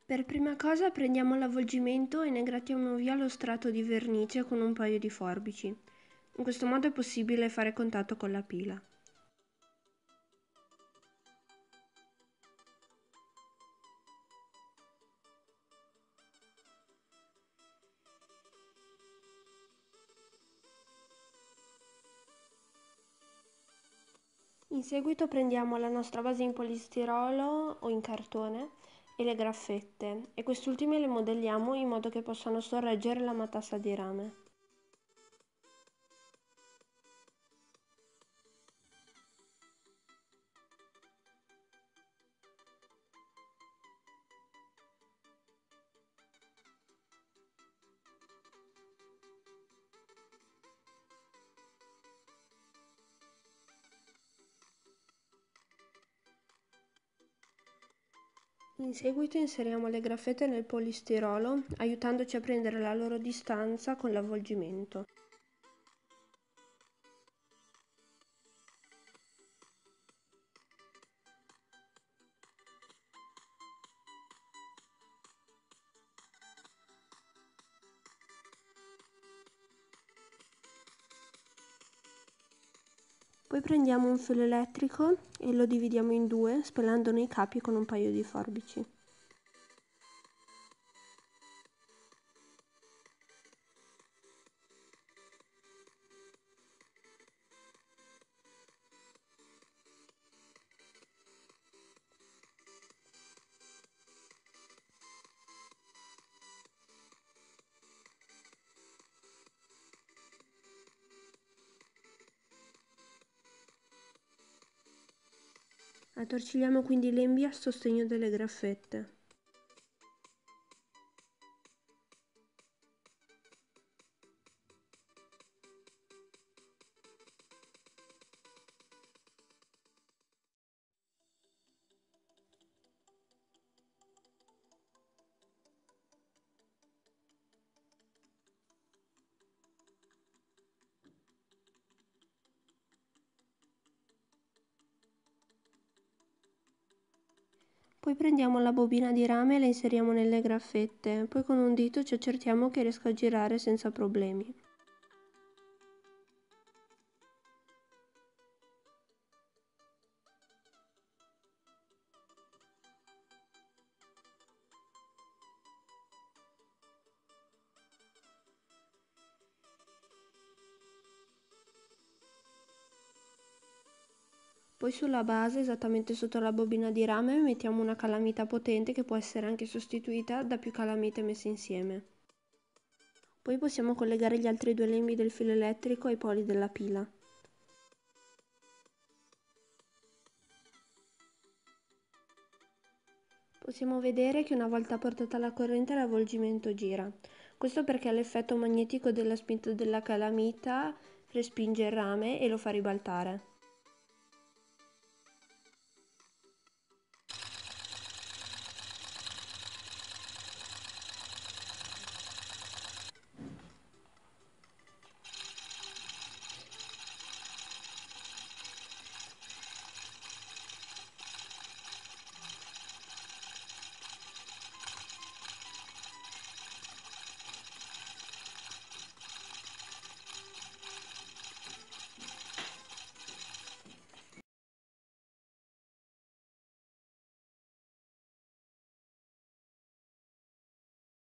Per prima cosa prendiamo l'avvolgimento e ne grattiamo via lo strato di vernice con un paio di forbici. In questo modo è possibile fare contatto con la pila. In seguito prendiamo la nostra base in polistirolo o in cartone e le graffette e quest'ultime le modelliamo in modo che possano sorreggere la matassa di rame. In seguito inseriamo le graffette nel polistirolo, aiutandoci a prendere la loro distanza con l'avvolgimento. Poi prendiamo un filo elettrico e lo dividiamo in due, spelandone i capi con un paio di forbici. Attorcigliamo quindi le lembi a sostegno delle graffette. Poi prendiamo la bobina di rame e la inseriamo nelle graffette, poi con un dito ci accertiamo che riesca a girare senza problemi. Poi sulla base, esattamente sotto la bobina di rame, mettiamo una calamita potente che può essere anche sostituita da più calamite messe insieme. Poi possiamo collegare gli altri due lembi del filo elettrico ai poli della pila. Possiamo vedere che una volta portata la corrente l'avvolgimento gira. Questo perché l'effetto magnetico della spinta della calamita respinge il rame e lo fa ribaltare.